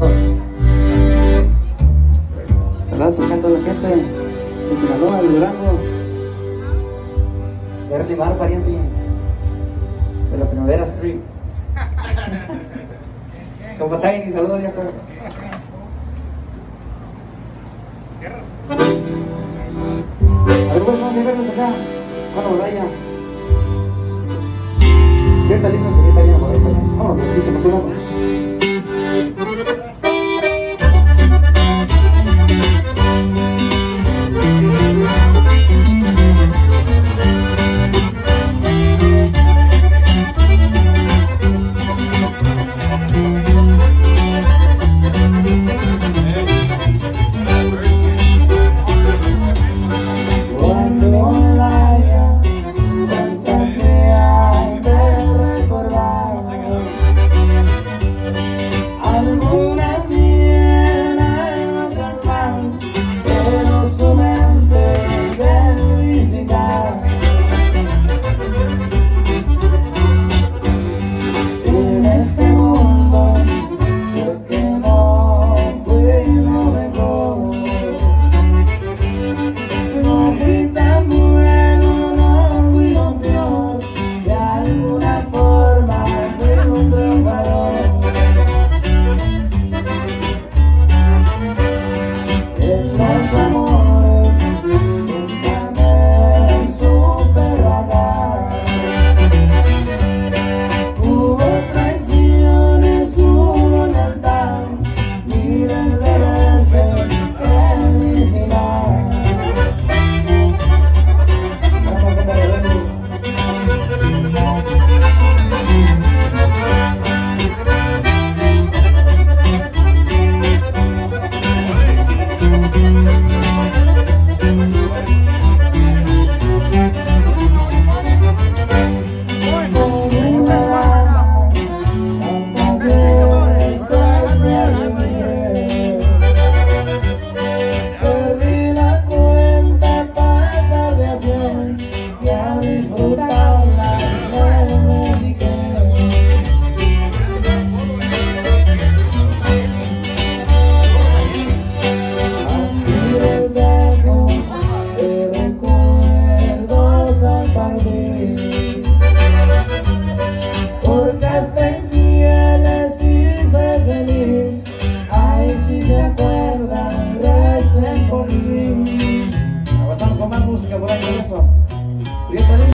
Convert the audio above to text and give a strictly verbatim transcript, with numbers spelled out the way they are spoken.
trabajando. Saludos a toda la gente de Sinaloa, de Durango, de Early Bar, pariente de la Primavera Street. Compa Tiny, saludos, viejo. A ver, pues vamos a vernos acá, cuando vaya. Esta linda sería también, vámonos, dice, emocionados.